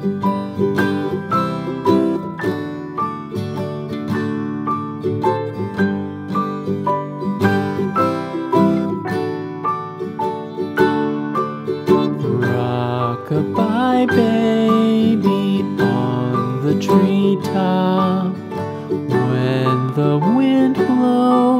Rock-a-bye baby on the treetop. When the wind blows